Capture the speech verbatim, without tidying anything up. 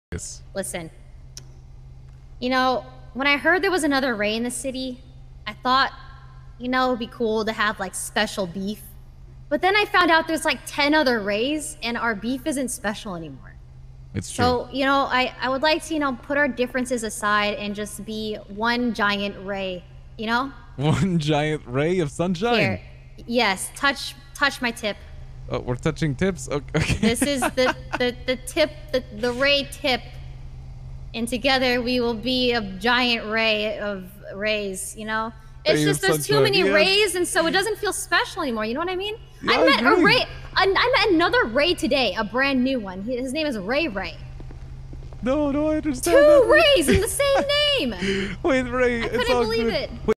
Yes. Listen, you know, when I heard there was another Ray in the city, I thought, you know, it'd be cool to have like special beef. But then I found out there's like ten other Rays and our beef isn't special anymore. It's true. So, you know, I, I would like to, you know, put our differences aside and just be one giant Ray, you know? One giant ray of sunshine. Here, yes, touch touch my tip. Oh, we're touching tips? Okay. This is the, the, the tip, the, the Ray tip. And together we will be a giant ray of rays, you know? It's Ray just of there's too sunshine, many yes. rays, and so it doesn't feel special anymore, you know what I mean? Yeah, I I met a agree. Ray, I, I met another Ray today, a brand new one. His name is Ray Ray. No, no, I understand Two that. Rays in the same name! Wait, Ray, I it's couldn't all believe good. it. Wait.